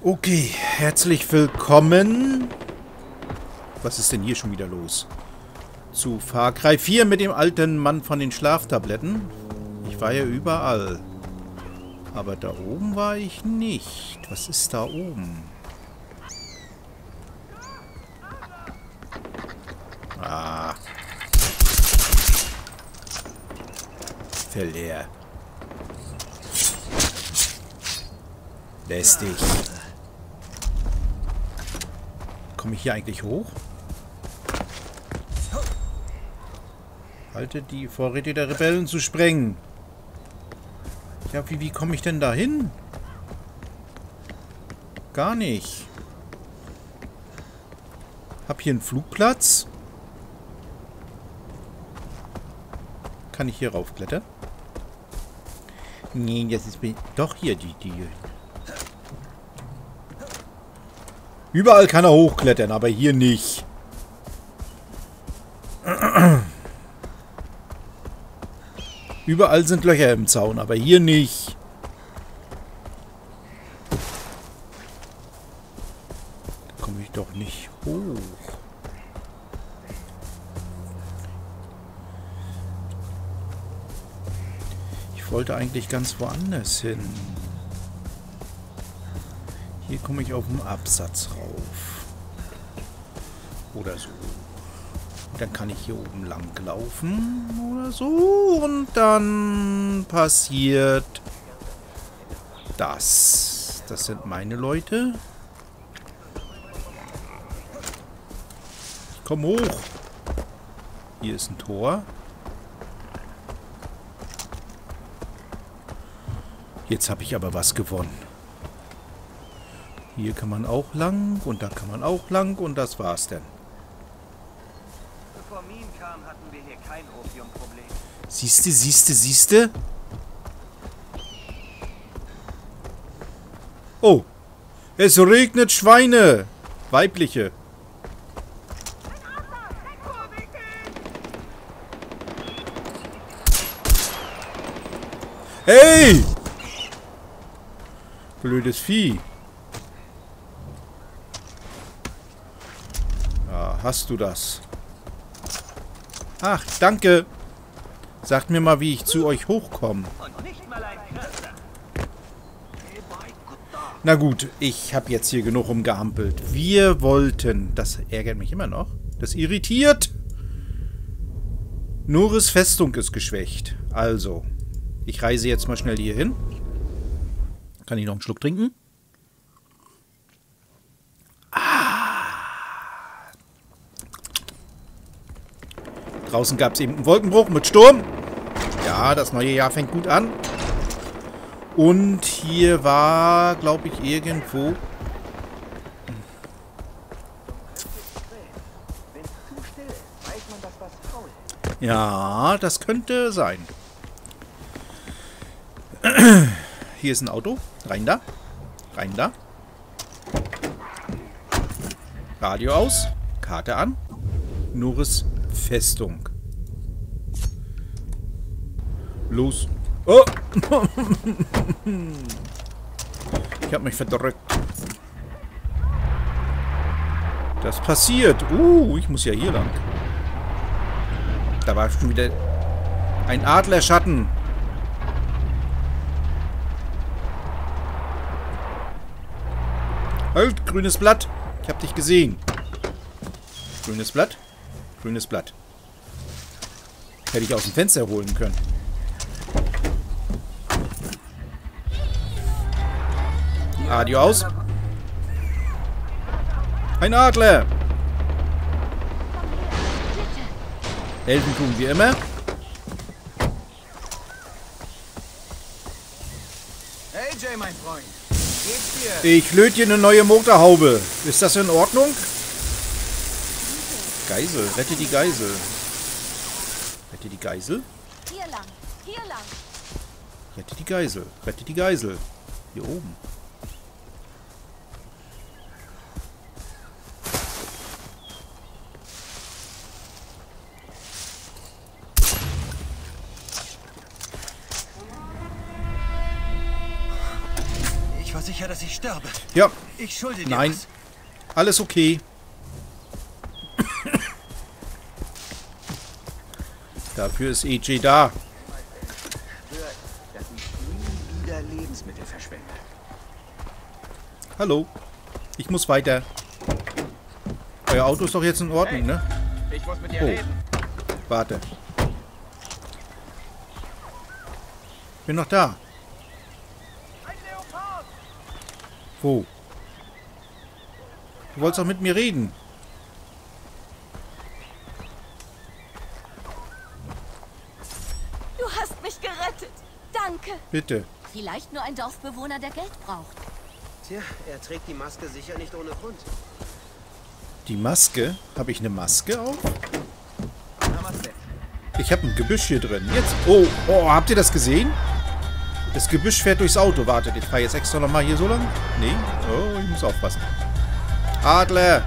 Okay, herzlich willkommen. Was ist denn hier schon wieder los? Zu Far Cry 4 mit dem alten Mann von den Schlaftabletten. Ich war ja überall. Aber da oben war ich nicht. Was ist da oben? Ah. Verleer. Lästig. Komme ich hier eigentlich hoch? Halte die Vorräte der Rebellen zu sprengen. Ja, wie komme ich denn da hin? Gar nicht. Hab hier einen Flugplatz. Kann ich hier raufklettern? Nee, das ist... Doch, hier, die... Überall kann er hochklettern, aber hier nicht. Überall sind Löcher im Zaun, aber hier nicht. Da komme ich doch nicht hoch. Ich wollte eigentlich ganz woanders hin. Hier komme ich auf den Absatz rauf. Oder so. Und dann kann ich hier oben lang laufen. Oder so. Und dann passiert das. Das sind meine Leute. Ich komme hoch. Hier ist ein Tor. Jetzt habe ich aber was gewonnen. Hier kann man auch lang und da kann man auch lang und das war's denn. Bevor Mien kam, hatten wir hier kein Opiumproblem. Siehste? Oh, es regnet Schweine. Weibliche. Hey! Blödes Vieh. Hast du das? Ach, danke. Sagt mir mal, wie ich zu euch hochkomme. Na gut, ich habe jetzt hier genug rumgehampelt. Wir wollten... Das ärgert mich immer noch. Das irritiert. Nores Festung ist geschwächt. Also, ich reise jetzt mal schnell hier hin. Kann ich noch einen Schluck trinken? Draußen gab es eben einen Wolkenbruch mit Sturm. Ja, das neue Jahr fängt gut an. Und hier war, glaube ich, irgendwo... Ja, das könnte sein. Hier ist ein Auto. Rein da. Rein da. Radio aus. Karte an. Nores Festung. Los. Oh! Ich habe mich verdrückt. Das passiert. Ich muss ja hier lang. Da war schon wieder ein Adlerschatten. Halt, grünes Blatt. Ich habe dich gesehen. Grünes Blatt. Grünes Blatt. Hätte ich aus dem Fenster holen können. Radio aus. Ein Adler. Helfen tun wie immer. Hey Jay, mein Freund. Geht's dir? Ich löte dir eine neue Motorhaube. Ist das in Ordnung? Geisel. Rette die Geisel. Rette die Geisel? Hier lang. Hier lang. Rette die Geisel. Rette die Geisel. Hier oben. sicher, dass ich sterbe. Ja. Ich schulde dir Nein. was. Alles okay. Dafür ist EJ da. Dass ich nie wieder Lebensmittel verschwende. Hallo. Ich muss weiter. Euer Auto ist doch jetzt in Ordnung, ne? Ich muss mit dir Oh. reden. Warte. Bin noch da. Ein Leopard! Wo? Du wolltest doch mit mir reden. Du hast mich gerettet. Danke. Bitte. Vielleicht nur ein Dorfbewohner, der Geld braucht. Tja, er trägt die Maske sicher nicht ohne Grund. Die Maske? Habe ich eine Maske auf? Namaste. Ich habe ein Gebüsch hier drin. Jetzt. Oh, oh, habt ihr das gesehen? Das Gebüsch fährt durchs Auto. Wartet, ich fahre jetzt extra nochmal hier so lang. Nee. Oh, ich muss aufpassen. Adler.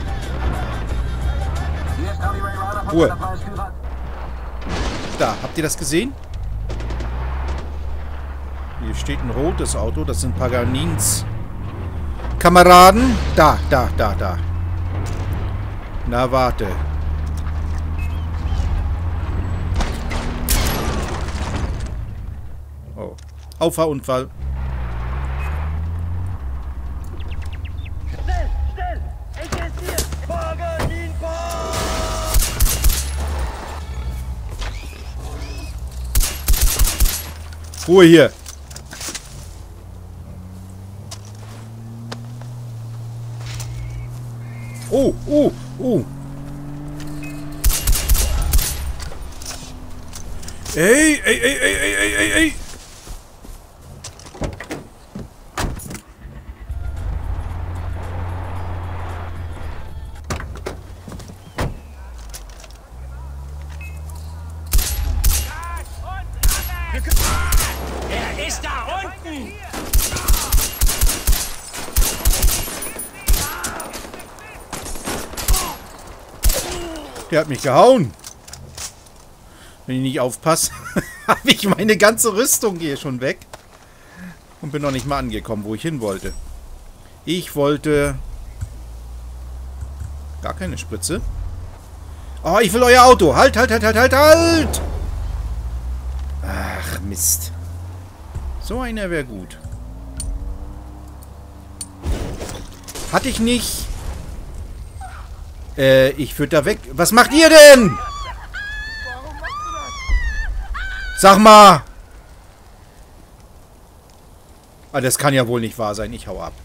Ruhe. Da, habt ihr das gesehen? Hier steht ein rotes Auto. Das sind Paganins Kameraden. Da. Na, warte. Oh. Auffahrunfall. Schnell! Ich ist hier! Paganin! Ruhe hier. Oh. Ey. Er ist da unten! Der hat mich gehauen. Wenn ich nicht aufpasse, habe ich meine ganze Rüstung hier schon weg. Und bin noch nicht mal angekommen, wo ich hin wollte. Ich wollte... Gar keine Spritze. Oh, ich will euer Auto. Halt! Ach, Mist. So einer wäre gut. Hatte ich nicht... ich würde da weg... Was macht ihr denn? Sag mal! Ah, das kann ja wohl nicht wahr sein. Ich hau ab.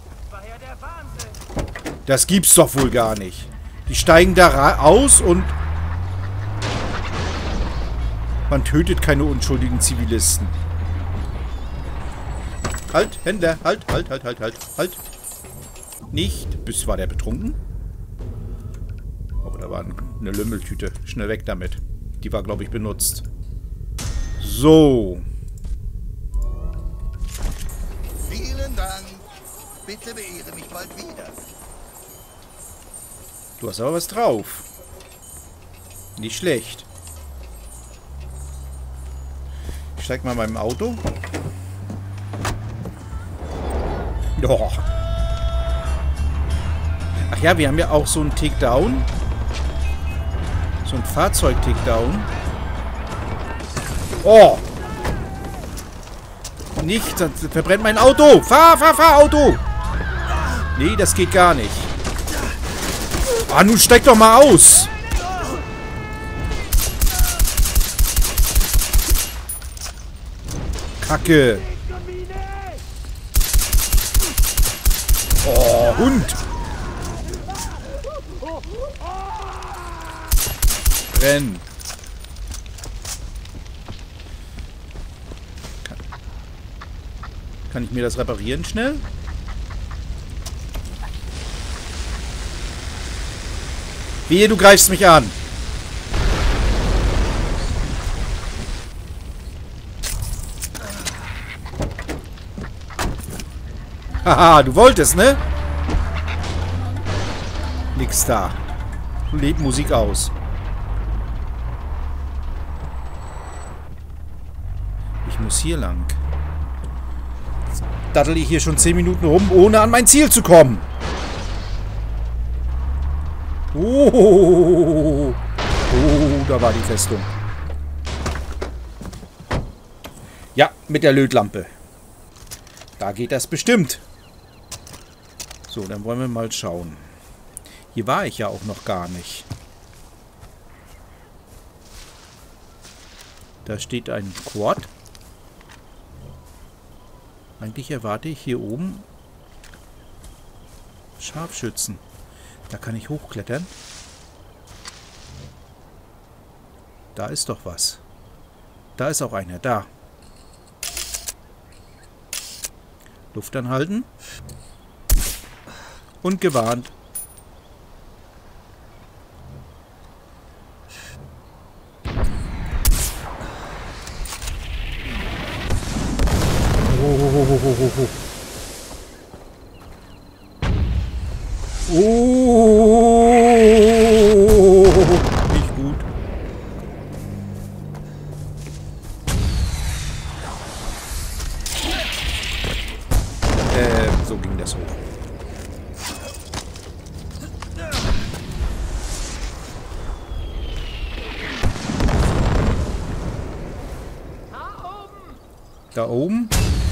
Das gibt's doch wohl gar nicht. Die steigen da aus und... Man tötet keine unschuldigen Zivilisten. Halt, Händler. Halt. Nicht. War der betrunken? Oh, da war eine Lümmeltüte. Schnell weg damit. Die war, glaube ich, benutzt. So. Vielen Dank. Bitte beehre mich bald wieder. Du hast aber was drauf. Nicht schlecht. Ich steig mal in meinem Auto. Oh. Ach ja, wir haben ja auch so einen Takedown. So ein Fahrzeug-Takedown. Oh! Nicht, sonst verbrennt mein Auto! Fahr, Auto! Nee, das geht gar nicht. Ah, nun steig doch mal aus! Kacke! Oh, Hund! Renn! Kann ich mir das reparieren schnell? Wehe, du greifst mich an. Haha, du wolltest, ne? Nix da. Leb Musik aus. Ich muss hier lang. daddel ich hier schon 10 Minuten rum, ohne an mein Ziel zu kommen. Oh, da war die Festung. Ja, mit der Lötlampe. Da geht das bestimmt. So, dann wollen wir mal schauen. Hier war ich ja auch noch gar nicht. Da steht ein Quad. Eigentlich erwarte ich hier oben Scharfschützen. Da kann ich hochklettern. Da ist doch was. Da ist auch einer. Da. Luft anhalten. Und gewarnt. Nicht gut. So ging das hoch. Da oben.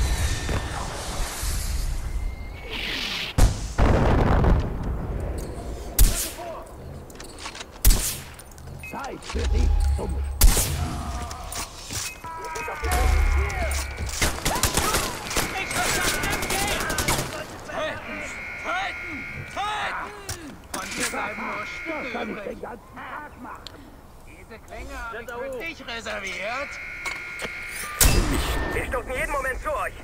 Zeit für dich zum Und wir bleiben nur Stücke übrig. Den ganzen Tag machen. Diese Klänge habe ich für dich reserviert. Wir stoßen jeden Moment zu euch.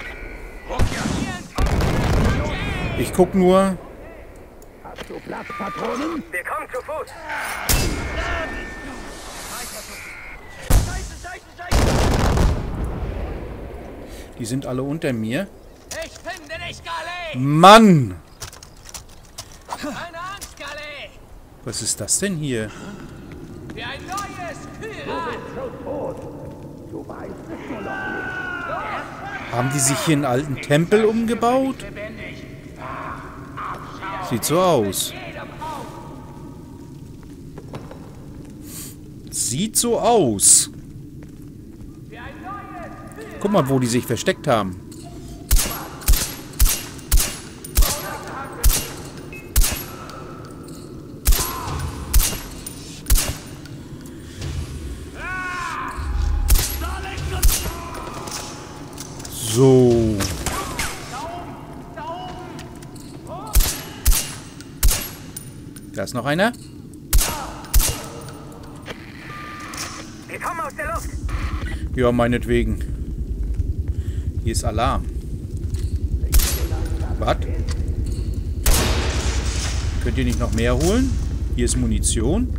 Ich guck nur. Hast du Platzpatronen? Wir kommen zu Fuß. Die sind alle unter mir. Ich finde dich, Gallet! Mann! Keine Angst, Gallet! Was ist das denn hier? Für ein neues Pyramid! Du weißt es nur noch nicht. Haben die sich hier einen alten Tempel umgebaut? Sieht so aus. Sieht so aus. Guck mal, wo die sich versteckt haben. So. Da ist noch einer. Wir kommen aus der Luft. Ja, meinetwegen. Hier ist Alarm. Was? Könnt ihr nicht noch mehr holen? Hier ist Munition.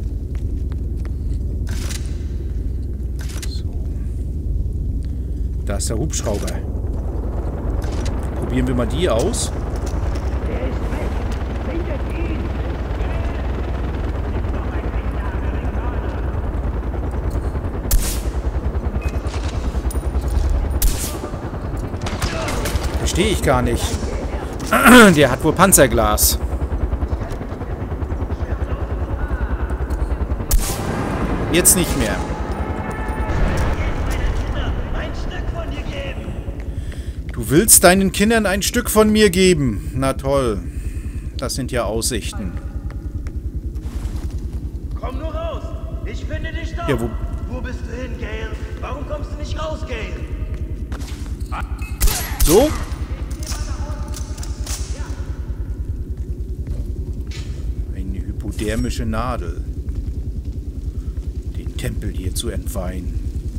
So. Da ist der Hubschrauber. Probieren wir mal die aus. Verstehe ich gar nicht. Der hat wohl Panzerglas. Jetzt nicht mehr. Du willst deinen Kindern ein Stück von mir geben. Na toll. Das sind ja Aussichten. Komm nur raus. Ich finde dich doch. Ja, Wo bist du hin, Gale? Warum kommst du nicht raus, Gale? So? Eine hypodermische Nadel. Den Tempel hier zu entweihen.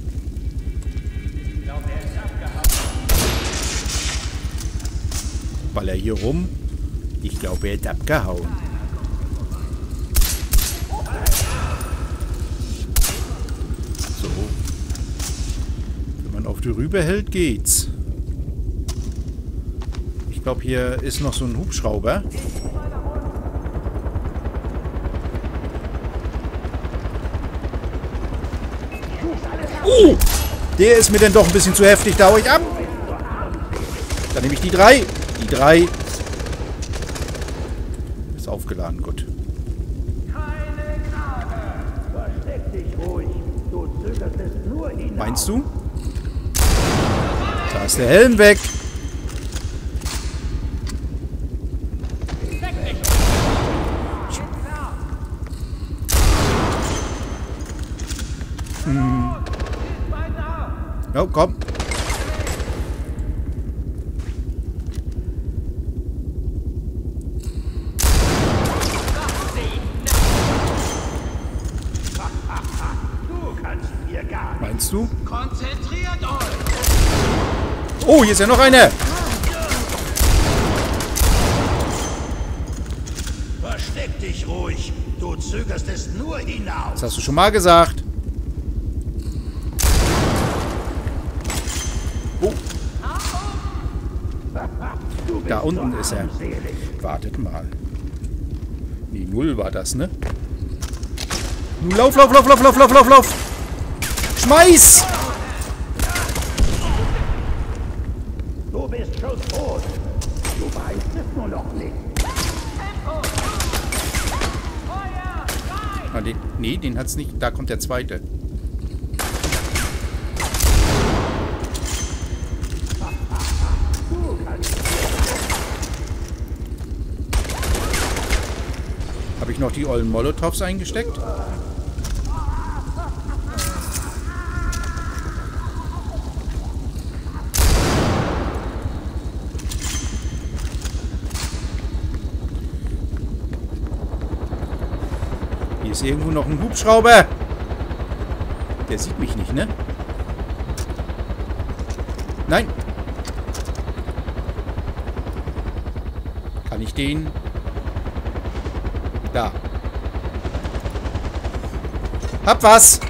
Ball er hier rum? Ich glaube, er hat abgehauen. So. Wenn man auf die Rübe hält, geht's. Ich glaube, hier ist noch so ein Hubschrauber. Der ist mir denn doch ein bisschen zu heftig. Da hau ich ab. Dann nehme ich die 3. Die 3. Ist aufgeladen, gut. Versteck dich ruhig. Du zögerst es nur hinaus. Meinst du? Da ist der Helm weg. Oh, komm. Meinst du? Konzentriert euch! Oh, hier ist ja noch eine. Versteck dich ruhig. Du zögerst es nur hinaus. Das hast du schon mal gesagt. Oh. Da unten ist er. Wartet mal. Die 0 war das, ne? Lauf, lauf, lauf, lauf, lauf, lauf, lauf, lauf. Schmeiß! Du bist schon tot. Du weißt es nur noch nicht. Ah, nee, den hat's nicht. Da kommt der zweite. Habe ich noch die ollen Molotows eingesteckt? Hier ist irgendwo noch ein Hubschrauber. Der sieht mich nicht, ne? Nein. Kann ich den... Da. Hab was.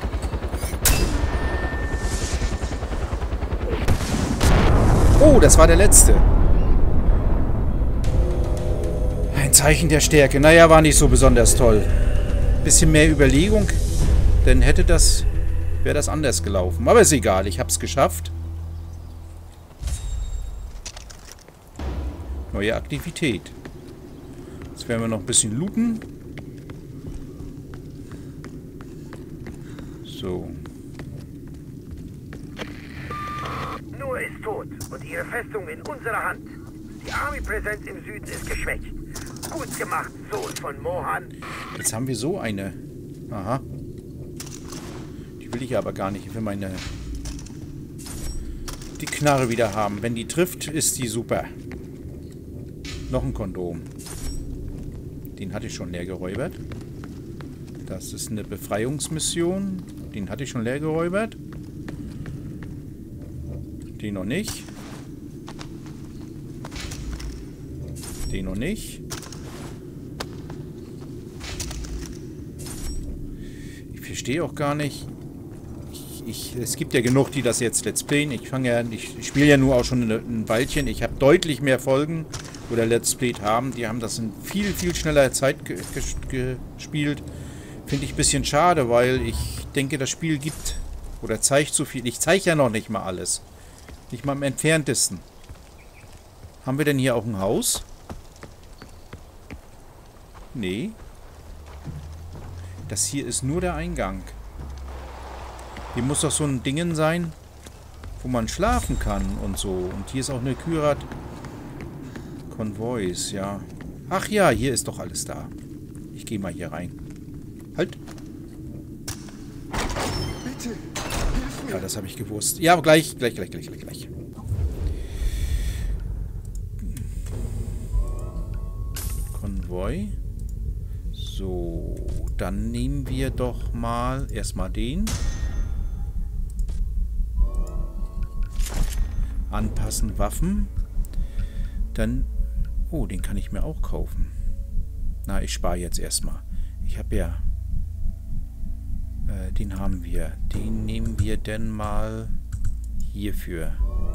Oh, das war der letzte. Ein Zeichen der Stärke. Naja, war nicht so besonders toll. Bisschen mehr Überlegung, dann wäre das anders gelaufen. Aber ist egal, ich hab's geschafft. Neue Aktivität. Jetzt werden wir noch ein bisschen looten. So. Nur ist tot und ihre Festung in unserer Hand. Die Army-Präsenz im Süden ist geschwächt. Gut gemacht, Sohn von Mohan. Jetzt haben wir so eine. Aha. Die will ich aber gar nicht. Ich will meine... die Knarre wieder haben. Wenn die trifft, ist die super. Noch ein Kondom. Den hatte ich schon leer geräubert. Das ist eine Befreiungsmission. Den hatte ich schon leer geräubert. Den noch nicht. Den noch nicht. Ich verstehe auch gar nicht. Es gibt ja genug, die das jetzt Let's Playen. Ich spiele ja nur auch schon ein Weilchen. Ich habe deutlich mehr Folgen oder Let's Played haben. Die haben das in viel, viel schneller Zeit gespielt. Finde ich ein bisschen schade, weil ich denke, das Spiel gibt oder zeigt so viel. Ich zeige ja noch nicht mal alles. Nicht mal im entferntesten. Haben wir denn hier auch ein Haus? Nee. Das hier ist nur der Eingang. Hier muss doch so ein Dingen sein, wo man schlafen kann und so. Und hier ist auch eine Kyrat-Konvois, ja. Ach ja, hier ist doch alles da. Ich gehe mal hier rein. Halt. Bitte, hilf mir. Ja, das habe ich gewusst. Ja, aber gleich. Konvoi. So, dann nehmen wir doch mal erstmal den. Anpassen Waffen. Dann... Oh, den kann ich mir auch kaufen. Na, ich spare jetzt erstmal. Ich habe ja... den haben wir. Den nehmen wir denn mal hierfür.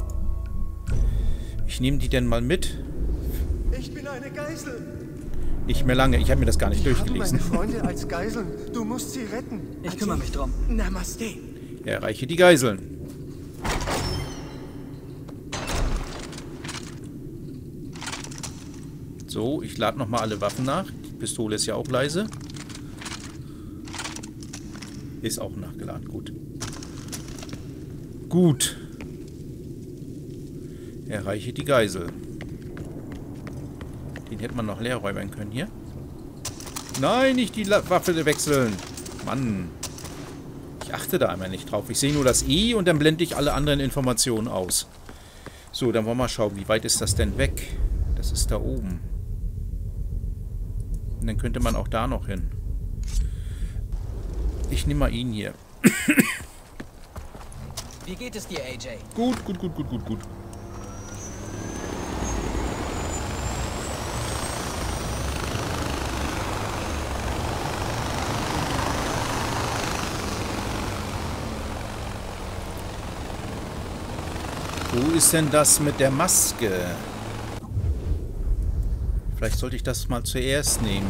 Ich nehme die denn mal mit. Ich bin eine Geisel. Nicht mehr lange. Ich habe mir das gar nicht durchgelesen. Ich habe meine Freunde als Geiseln. Du musst sie retten. Ich kümmere mich drum. Namaste. Erreiche die Geiseln. So, ich lade nochmal alle Waffen nach. Die Pistole ist ja auch leise. Ist auch nachgeladen, gut. Gut. Erreiche die Geisel. Den hätte man noch leer räubern können hier. Nein, nicht die Waffe wechseln. Mann. Ich achte da einmal nicht drauf. Ich sehe nur das E und dann blende ich alle anderen Informationen aus. So, dann wollen wir mal schauen, wie weit ist das denn weg? Das ist da oben. Und dann könnte man auch da noch hin. Ich nehme mal ihn hier. Wie geht es dir, AJ? Gut, gut, gut, gut, gut, gut. Wo ist denn das mit der Maske? Vielleicht sollte ich das mal zuerst nehmen.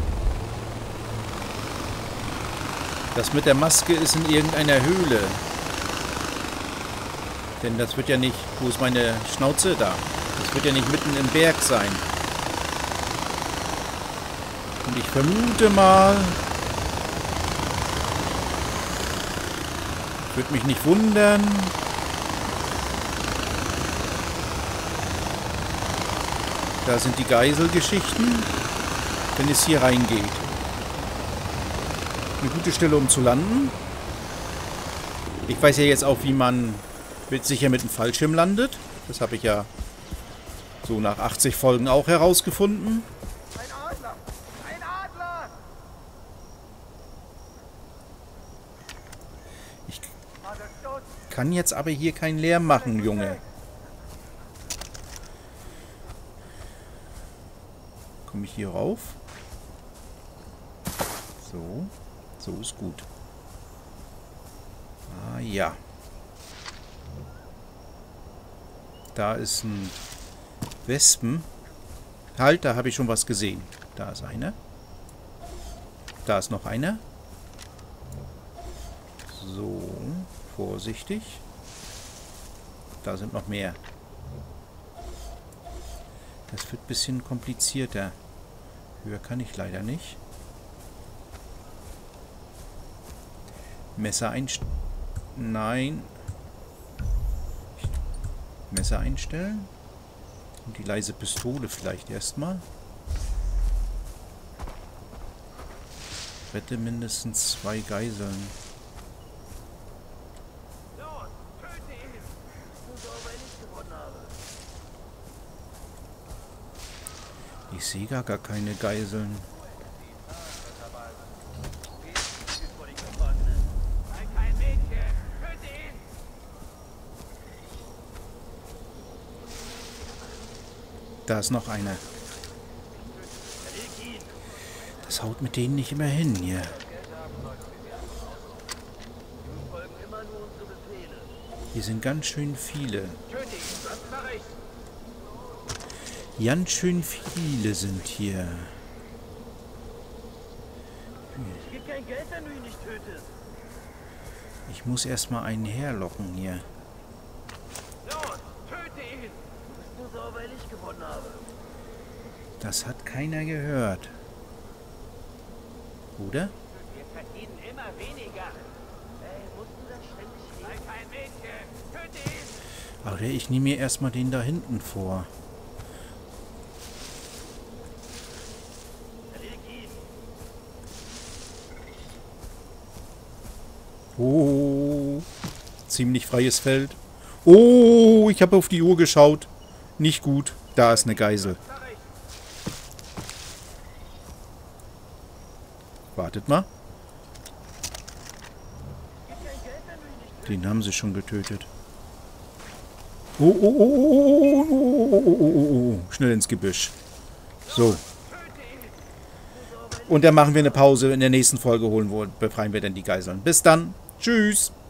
Das mit der Maske ist in irgendeiner Höhle. Denn das wird ja nicht... Wo ist meine Schnauze? Da. Das wird ja nicht mitten im Berg sein. Und ich vermute mal... Würde mich nicht wundern... Da sind die Geiselgeschichten, wenn es hier reingeht. Eine gute Stelle, um zu landen. Ich weiß ja jetzt auch, wie man sicher mit dem Fallschirm landet. Das habe ich ja so nach 80 Folgen auch herausgefunden. Ein Adler! Ein Adler! Ich kann jetzt aber hier keinen Lärm machen, Junge. Komme ich hier rauf? So. So ist gut. Ah ja. Da ist ein Wespen. Halt, da habe ich schon was gesehen. Da ist einer. Da ist noch einer. So. Vorsichtig. Da sind noch mehr. Das wird ein bisschen komplizierter. Höher kann ich leider nicht. Messer einstellen. Nein. Messer einstellen. Und die leise Pistole vielleicht erstmal. Rette mindestens 2 Geiseln. Ich sehe gar keine Geiseln. Da ist noch einer. Das haut mit denen nicht immer hin hier. Hier sind ganz schön viele. Ganz schön viele sind hier. Ich muss erstmal einen herlocken hier. Das hat keiner gehört. Oder? Wir verdienen immer weniger. Musst du das ständig nehmen? Sei kein Mädchen. Töte ihn! Aber ich nehme mir erstmal den da hinten vor. Oh, ziemlich freies Feld. Oh, ich habe auf die Uhr geschaut. Nicht gut. Da ist eine Geisel. Wartet mal. Den haben sie schon getötet. Oh, oh, oh, oh, oh, oh, oh, oh, oh. Schnell ins Gebüsch. So. Und dann machen wir eine Pause. In der nächsten Folge befreien wir dann die Geiseln. Bis dann. Tschüss.